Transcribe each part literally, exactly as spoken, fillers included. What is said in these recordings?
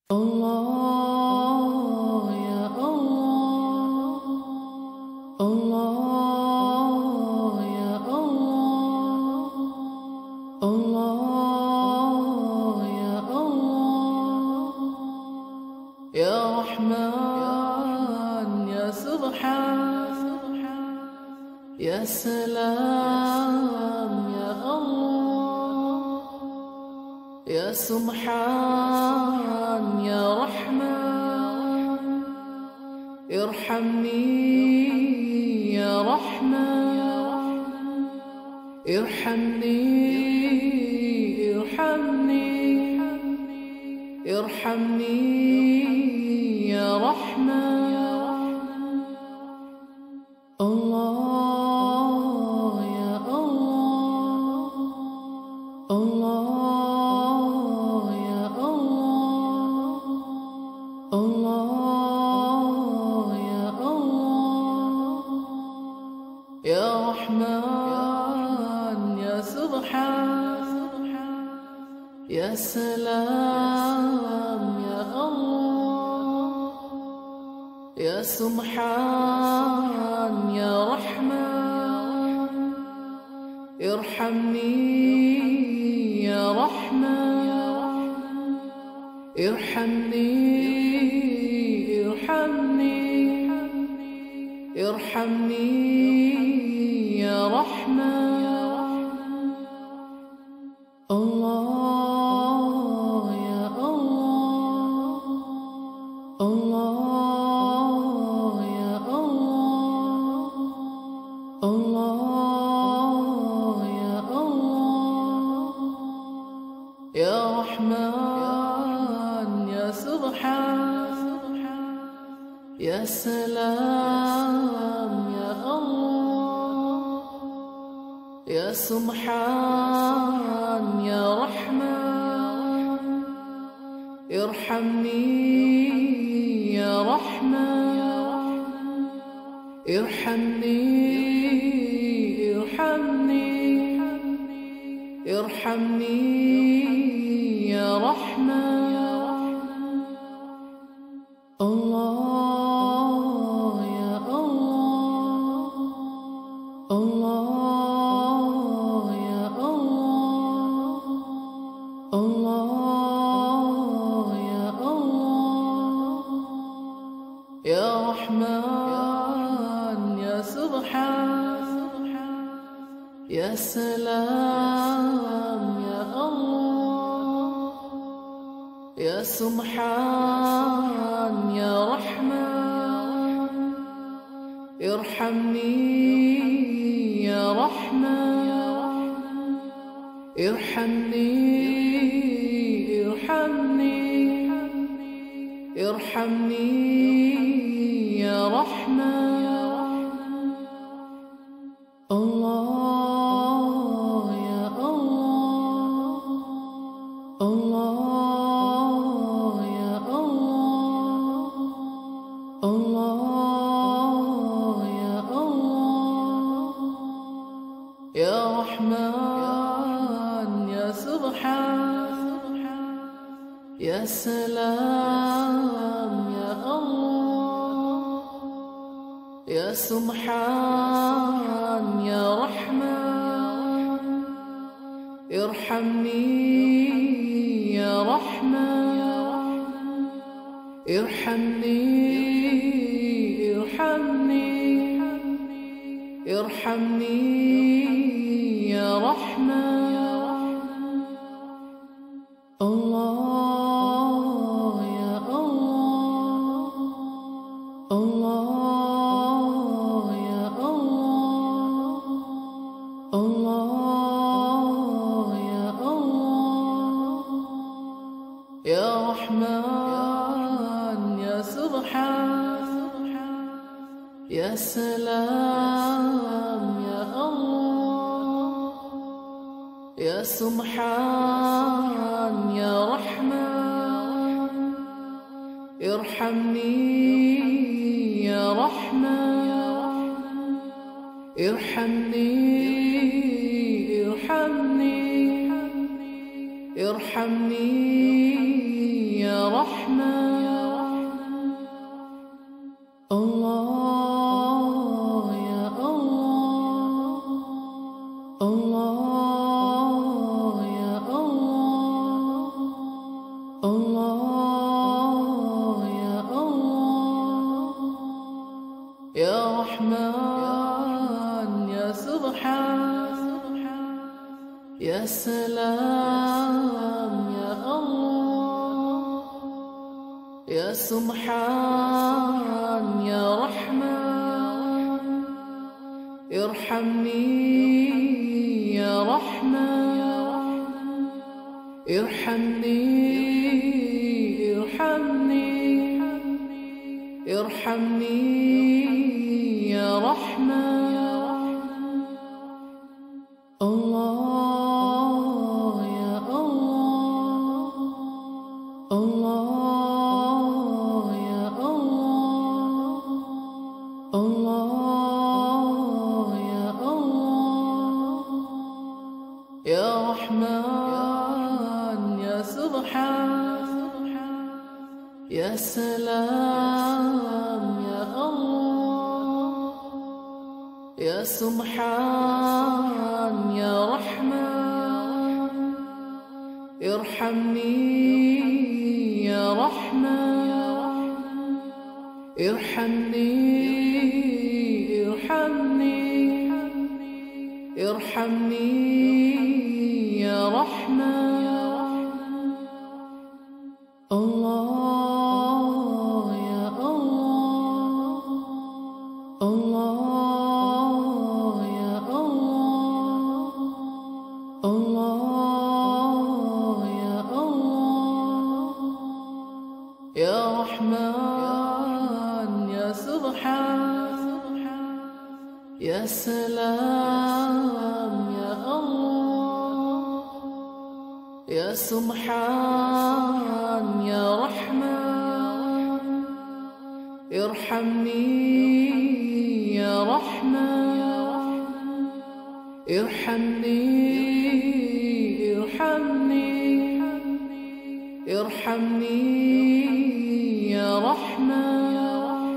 Allah ya Allah, Allah ya Allah, Allah ya Allah, ya Rahman ya Subhan, ya Salam ya Allah, ya Subhan ya Rahman, irhamni ya Rahman, irhamni, irhamni, irhamni ya Rahman. Allah ya Allah, Allah ya Allah, Allah ya Allah, ya Rahman ya Subhan, ya Salam ya Allah, ya Subhan ya Rahman, irhamni ya Rahman, irhamni, irhamni, irhamni ya Rahman. Allah ya Allah, Allah ya Allah, Allah ya Allah, ya Rahman ya Subhan, ya Salam ya Allah, ya Subhan ya Rahman, irhamni ya Rahman, irhamni, irhamni, irhamni ya Rahman. Allah ya Allah, Allah ya Allah, Allah ya Allah, ya Rahman ya Subhan, ya Salam ya Allah, ya Subhan ya Rahman, irhamni ya Rahman, irhamni, irhamni, irhamni ya Rahman. Allah ya Allah, Allah ya Allah, Allah ya Allah, ya Rahman ya Subhan, ya Salam ya Allah, ya Subhan ya Rahman, irhamni ya Rahman, irhamni, irhamni, irhamni ya Rahman. Allah ya Allah, Allah ya Allah, Allah ya Allah, ya Rahman ya Subhan, ya Salam ya Allah, ya Subhan ya Rahman, irhamni ya Rahman, irhamni, irhamni, irhamni ya رحمن الله يا الله الله يا الله الله يا الله يا رحمن يا سبحان يا سلام يا الله يا سبحان يا رحمن ارحمني يا رحمن ارحمني ارحمني ارحمني يا رحمن الله يا الله الله يا الله الله يا الله يا رحمن يا سبحان يا سلام يا الله يا سبحان يا رحمن ارحمني يا رحمن ارحمني ارحمني ارحمني يا رحمن الله يا الله الله يا الله الله يا الله يا رحمن يا سبحان يا سلام يا الله يا سبحان يا رحمن ارحمني يا رحمن ارحمني ارحمني ارحمني يا رحمن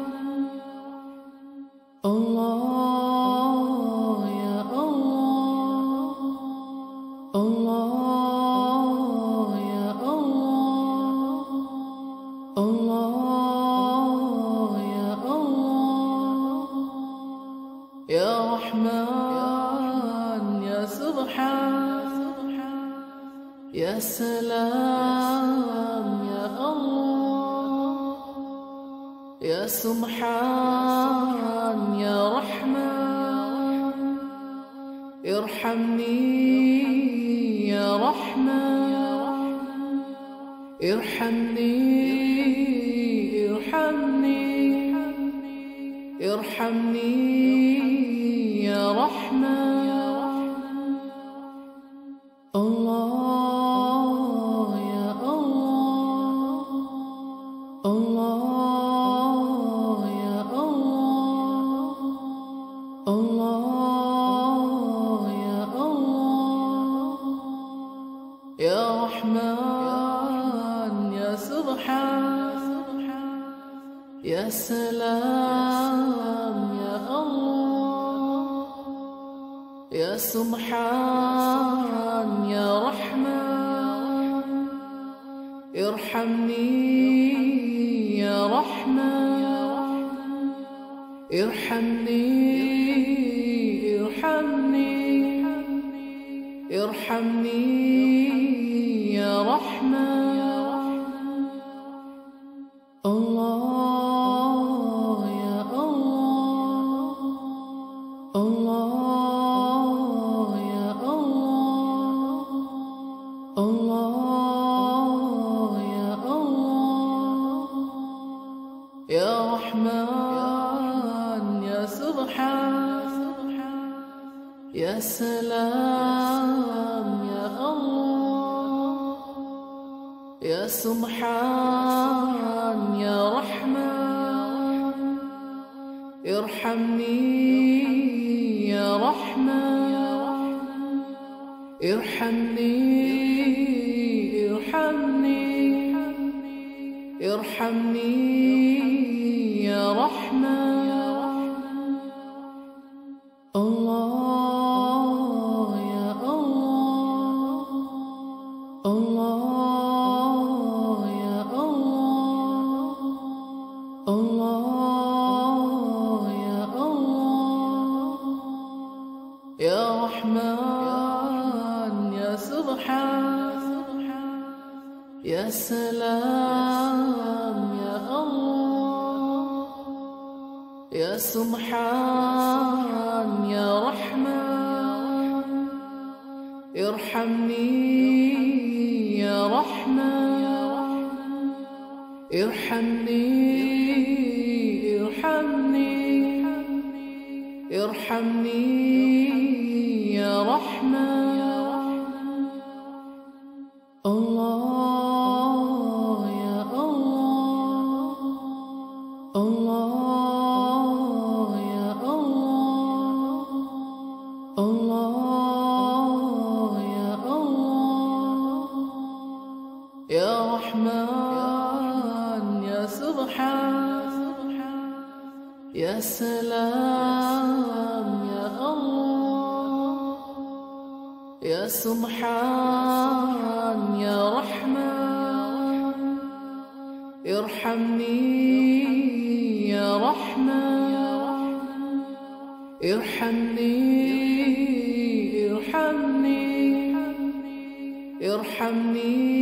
الله يا الله الله يا الله الله يا الله يا رحمن يا سبحان يا سلام يا الله يا سبحان يا رحمن ارحمني يا رحمن ارحمني ارحمني ارحمني يا رحمن الله يا الله الله يا الله الله يا الله يا رحمن يا سبحان يا سلام يا الله يا سبحان يا رحمن ارحمني يا رحمن ارحمني ارحمني ارحمني يا رحمن الله يا الله الله يا الله الله يا الله يا رحمن يا سبحان يا سلام يا الله يا سبحان يا رحمن ارحمني يا رحمن ارحمني ارحمني ارحمني يا رحمن. الله يا الله، الله يا الله، الله يا الله. يا رحمن يا سبحان، يا سلام يا الله. يا سبحان يا رحمن، ارحمني يا رحمن، ارحمني ارحمني ارحمني يا رحمن. الله يا الله، الله يا الله، الله يا الله. يا رحمن يا سبحان، يا سلام يا الله. يا سبحان يا رحمن، ارحمني يا رحمن، ارحمني ارحمني ارحمني